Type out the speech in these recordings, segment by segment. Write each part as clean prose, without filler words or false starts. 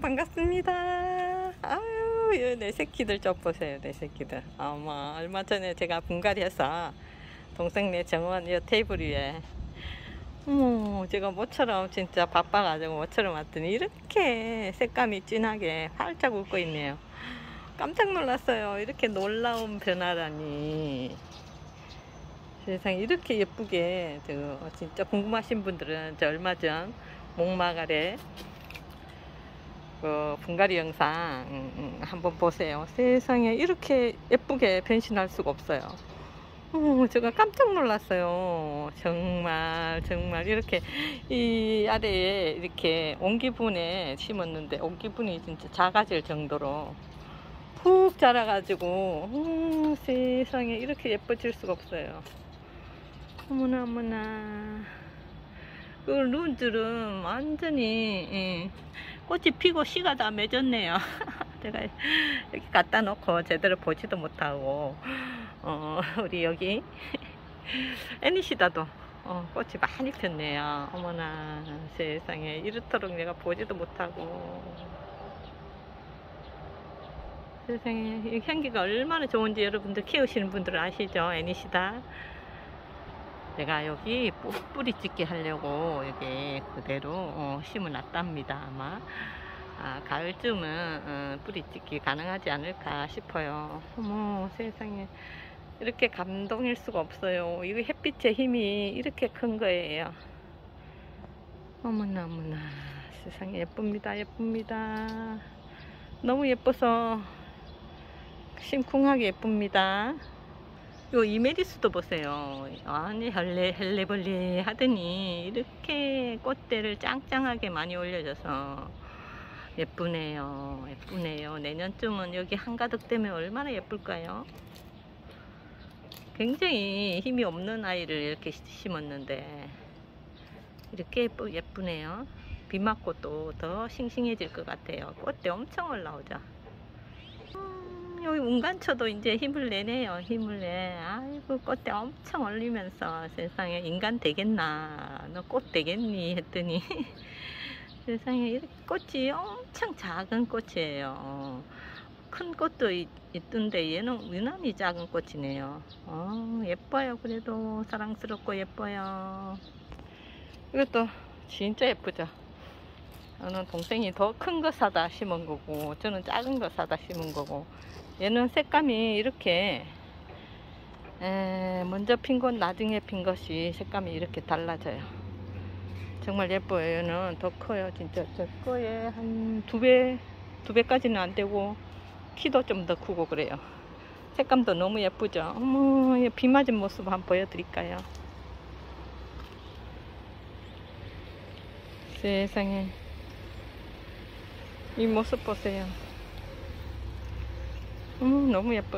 반갑습니다. 아유, 내 새끼들 좀 보세요. 내 새끼들. 어머, 얼마 전에 제가 분갈이해서 동생네 정원 이 테이블 위에 제가 모처럼 진짜 바빠가지고 모처럼 왔더니 이렇게 색감이 진하게 활짝 웃고 있네요. 깜짝 놀랐어요. 이렇게 놀라운 변화라니. 세상에 이렇게 예쁘게. 진짜 궁금하신 분들은 저 얼마 전 목막 아래 분갈이 영상 한번 보세요. 세상에 이렇게 예쁘게 변신할 수가 없어요. 제가 깜짝 놀랐어요. 정말 이렇게 이 아래에 이렇게 옹기분에 심었는데 옹기분이 진짜 작아질 정도로 푹 자라가지고 세상에 이렇게 예뻐질 수가 없어요. 어머나 그 룬들은 완전히 꽃이 피고 씨가 다 맺었네요. 제가 여기 갖다 놓고 제대로 보지도 못하고 우리 여기 애니시다도 꽃이 많이 폈네요. 어머나 세상에 이렇도록 내가 보지도 못하고. 세상에 이 향기가 얼마나 좋은지 여러분들 키우시는 분들은 아시죠? 애니시다. 내가 여기 뿌리 찍기 하려고 여기 그대로 심어 놨답니다. 아마 가을쯤은 뿌리 찍기 가능하지 않을까 싶어요. 어머 세상에 이렇게 감동일 수가 없어요. 이 햇빛의 힘이 이렇게 큰 거예요. 어머나 세상에 예쁩니다. 너무 예뻐서 심쿵하게 예쁩니다. 요 이메리스도 보세요. 아니 헬레벌레 하더니 이렇게 꽃대를 짱짱하게 많이 올려줘서 예쁘네요. 내년쯤은 여기 한가득 되면 얼마나 예쁠까요? 굉장히 힘이 없는 아이를 이렇게 심었는데 이렇게 예쁘네요. 비 맞고 또 더 싱싱해질 것 같아요. 꽃대 엄청 올라오죠. 여기 운간초도 이제 힘을 내네요. 아이고 꽃대 엄청 올리면서 세상에 인간 되겠나, 너 꽃 되겠니 했더니 세상에 이렇게 꽃이 엄청 작은 꽃이에요. 큰 꽃도 있던데 얘는 유난히 작은 꽃이네요. 예뻐요. 그래도 사랑스럽고 예뻐요. 이것도 진짜 예쁘죠. 저는 동생이 더 큰 거 사다 심은 거고 저는 작은 거 사다 심은 거고, 얘는 색감이 이렇게 먼저 핀 것 나중에 핀 것이 색감이 이렇게 달라져요. 정말 예뻐요. 얘는 더 커요. 진짜 저 거에 한 2배까지는 안 되고 키도 좀 더 크고 그래요. 색감도 너무 예쁘죠. 어머, 비 맞은 모습 한번 보여드릴까요? 세상에 이 모습 보세요. 너무 예뻐.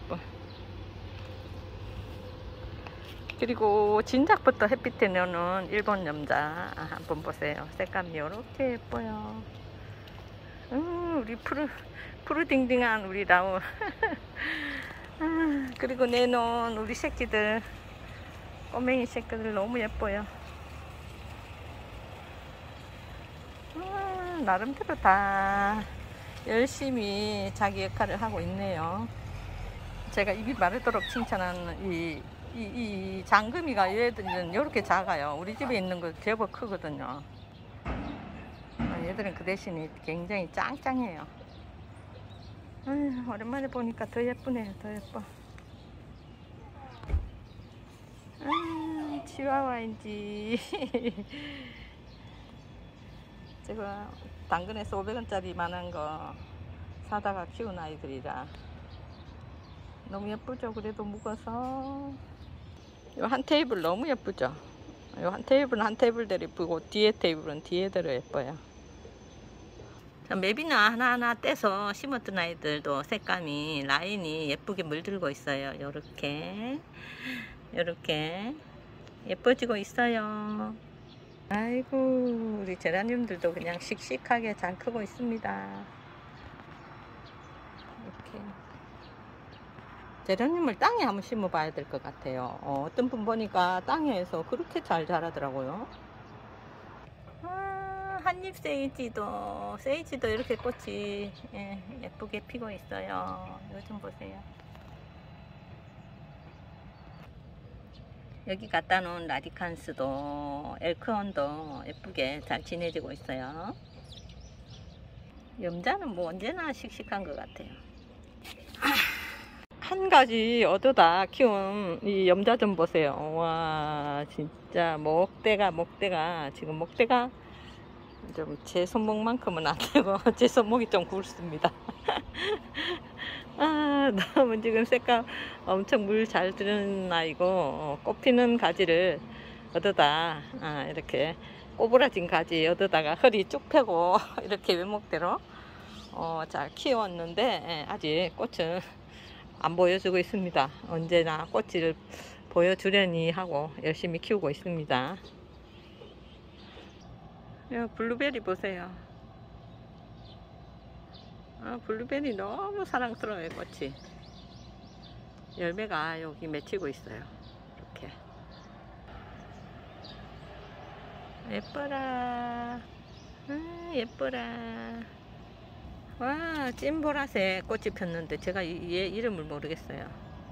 그리고 진작부터 햇빛에 넣는 일본 염자 한번 보세요. 색감이 이렇게 예뻐요. 우리 푸르딩딩한 우리 라우. 그리고 내놓은 우리 새끼들, 꼬맹이 새끼들 너무 예뻐요. 나름대로 다 열심히 자기 역할을 하고 있네요. 제가 입이 마르도록 칭찬하는 이 장금이가 얘들은 이렇게 작아요. 우리 집에 있는 거 제법 크거든요. 얘들은 그 대신에 굉장히 짱짱해요. 오랜만에 보니까 더 예쁘네요. 더 예뻐. 치와와인지 제가 당근에서 500원짜리 만한 거 사다가 키운 아이들이라 너무 예쁘죠. 그래도 묵어서 요 한 테이블 너무 예쁘죠. 요 한 테이블은 한 테이블대로 예쁘고 뒤에 테이블은 뒤에대로 예뻐요. 맵이나 하나하나 떼서 심었던 아이들도 색감이 라인이 예쁘게 물들고 있어요. 요렇게 예뻐지고 있어요. 아이고 우리 제라늄들도 그냥 씩씩하게 잘 크고 있습니다. 이렇게 제라늄을 땅에 한번 심어 봐야 될 것 같아요. 어떤 분 보니까 땅에서 그렇게 잘 자라더라고요. 한잎 세이지도 이렇게 꽃이 예쁘게 피고 있어요. 이거 좀 보세요. 여기 갖다 놓은 라디칸스도 엘크온도 예쁘게 잘 지내지고 있어요. 염자는 뭐 언제나 씩씩한 것 같아요. 한 가지 얻어다 키운 이 염자 좀 보세요. 와, 진짜 목대가 지금 목대가 좀 제 손목만큼은 안 되고 제 손목이 좀 굵습니다. 아, 너무 지금 색깔 엄청 물 잘 드는 아이고, 꽃피는 가지를 얻어다 이렇게 꼬부라진 가지 얻어다가 허리 쭉 펴고 이렇게 외목대로 잘 키웠는데 아직 꽃은 안 보여주고 있습니다. 언제나 꽃을 보여주려니 하고 열심히 키우고 있습니다. 블루베리 보세요. 블루베리 너무 사랑스러워요. 꽃이 열매가 여기 맺히고 있어요. 이렇게 예뻐라. 예뻐라. 와, 찐보라색 꽃이 폈는데 제가 얘 이름을 모르겠어요.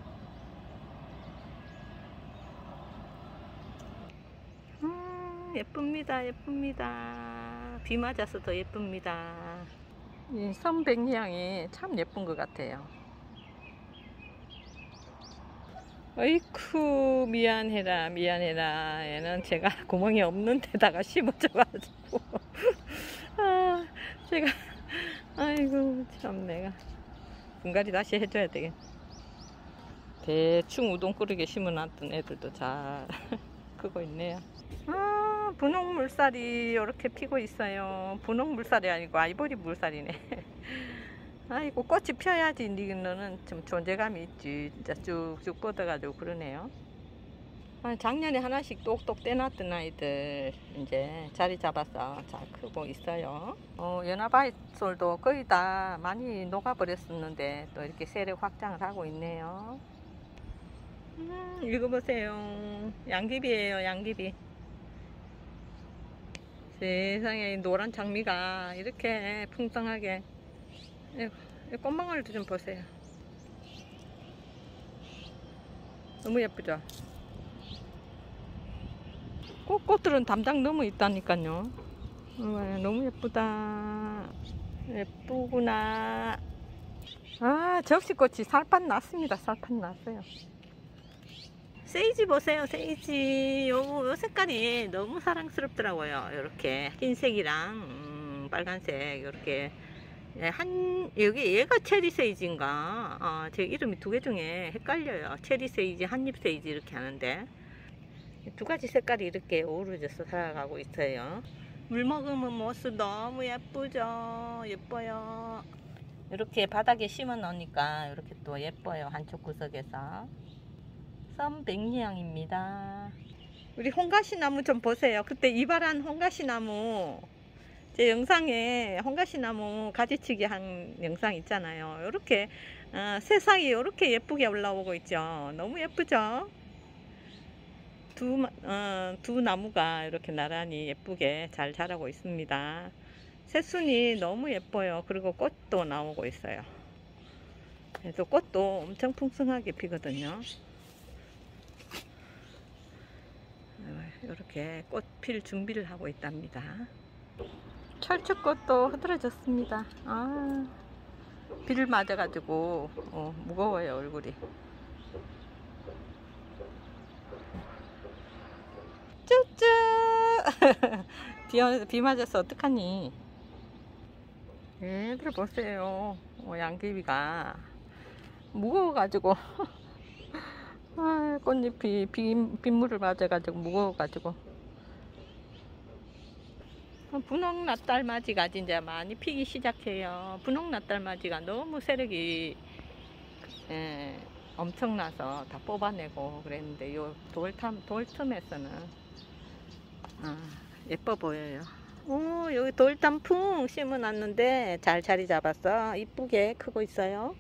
예쁩니다. 예쁩니다. 비 맞아서 더 예쁩니다. 이 선백향이 참 예쁜 것 같아요. 어이쿠, 미안해라. 얘는 제가 구멍이 없는 데다가 심어줘가지고 제가 아이고 참, 내가 분갈이 다시 해줘야 되겠네. 대충 우동 끓이게 심어놨던 애들도 잘 크고 있네요. 분홍 물살이 이렇게 피고 있어요. 분홍 물살이 아니고 아이보리 물살이네. 아이고, 꽃이 펴야지 너는 좀 존재감이 있지. 진짜 쭉쭉 뻗어가지고 그러네요. 작년에 하나씩 똑똑 떼놨던 아이들 이제 자리 잡아서 잘 크고 있어요. 연화바이솔도 거의 다 많이 녹아버렸었는데 또 이렇게 세력 확장을 하고 있네요. 이거 보세요. 양귀비예요. 양귀비. 세상에, 노란 장미가 이렇게 풍성하게. 이 꽃망울도 좀 보세요. 너무 예쁘죠? 꽃들은 담장 너무 있다니까요. 너무 예쁘다. 예쁘구나. 접시꽃이 살판 났습니다. 살판 났어요. 세이지 보세요. 세이지 요 색깔이 너무 사랑스럽더라고요. 이렇게 흰색이랑 빨간색 이렇게 여기 얘가 체리 세이지인가? 제 이름이 두 개 중에 헷갈려요. 체리 세이지, 한잎 세이지 이렇게 하는데 두 가지 색깔이 이렇게 어우러져서 살아가고 있어요. 물 먹으면 모습 너무 예쁘죠? 예뻐요. 이렇게 바닥에 심어 놓으니까 이렇게 또 예뻐요. 한쪽 구석에서. 선백리향입니다. 우리 홍가시나무 좀 보세요. 그때 이발한 홍가시나무, 제 영상에 홍가시나무 가지치기 한 영상 있잖아요. 이렇게 새싹이 이렇게 예쁘게 올라오고 있죠. 너무 예쁘죠? 두 나무가 이렇게 나란히 예쁘게 잘 자라고 있습니다. 새순이 너무 예뻐요. 그리고 꽃도 나오고 있어요. 그래서 꽃도 엄청 풍성하게 피거든요. 이렇게 꽃 필 준비를 하고 있답니다. 철쭉꽃도 흐드러졌습니다. 비를 맞아가지고 무거워요, 얼굴이. 쭈쭈. 비 맞아서 어떡하니. 얘들 보세요. 양귀비가 무거워가지고 꽃잎이 빗물을 맞아가지고 무거워가지고. 분홍 낫달맞이가 이제 많이 피기 시작해요. 분홍 낫달맞이가 너무 세력이 엄청나서 다 뽑아내고 그랬는데 요 돌틈에서는 예뻐 보여요. 여기 돌담풍 심어놨는데 잘 자리 잡았어. 이쁘게 크고 있어요.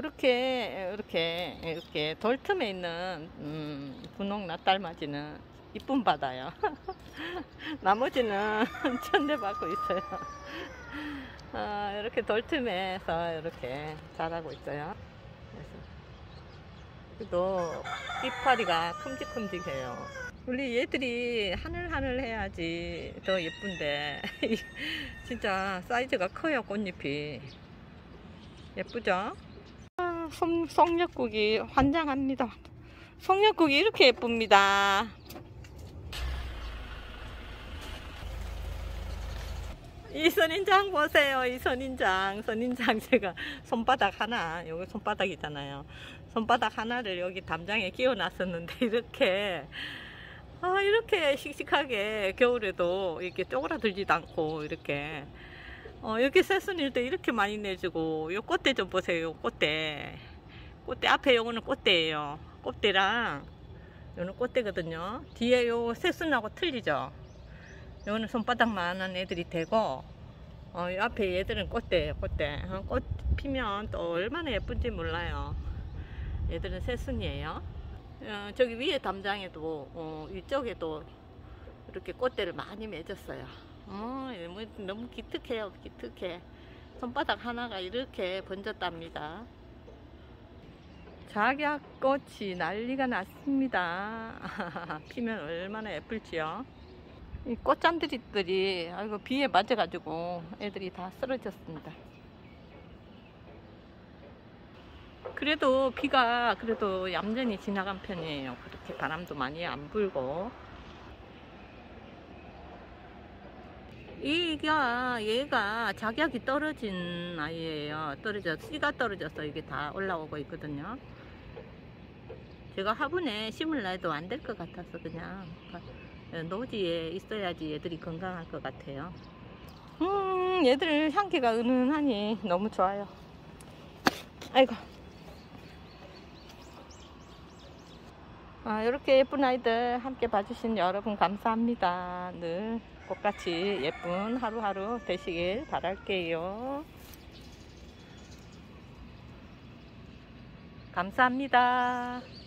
이렇게 돌틈에 있는 분홍 낫달맞이는 이쁨 받아요. 나머지는 천대받고 있어요. 이렇게 돌틈에서 이렇게 자라고 있어요. 그래도 이파리가 큼직큼직해요. 우리 얘들이 하늘하늘 해야지 더 예쁜데 진짜 사이즈가 커요. 꽃잎이 예쁘죠? 송역국이 환장합니다. 송역국이 이렇게 예쁩니다. 이 선인장 보세요. 이 선인장 제가 손바닥 하나, 여기 손바닥이잖아요. 손바닥 하나를 여기 담장에 끼워 놨었는데 이렇게 씩씩하게 겨울에도 이렇게 쪼그라들지도 않고 이렇게 여기 새순일도 이렇게 많이 내주고. 요 꽃대 좀 보세요. 요 꽃대 앞에 요거는 꽃대예요. 꽃대랑 요는 꽃대거든요. 뒤에 요 새순하고 틀리죠. 요거는 손바닥만한 애들이 되고 요 앞에 얘들은 꽃대예요. 꽃 피면 또 얼마나 예쁜지 몰라요. 얘들은 새순이에요. 저기 위에 담장에도 이쪽에도 이렇게 꽃대를 많이 맺었어요. 너무 기특해요. 기특해. 손바닥 하나가 이렇게 번졌답니다. 작약꽃이 난리가 났습니다. 피면 얼마나 예쁠지요. 이 꽃잠들이들이 아이고 비에 맞아가지고 애들이 다 쓰러졌습니다. 그래도 비가 그래도 얌전히 지나간 편이에요. 그렇게 바람도 많이 안 불고. 얘가 작약이 떨어진 아이예요. 씨가 떨어져서 이게 다 올라오고 있거든요. 제가 화분에 심을라 해도 안 될 것 같아서 그냥 노지에 있어야지 얘들이 건강할 것 같아요. 얘들 향기가 은은하니 너무 좋아요. 아이고. 이렇게 예쁜 아이들 함께 봐주신 여러분 감사합니다. 늘 꽃같이 예쁜 하루하루 되시길 바랄게요. 감사합니다.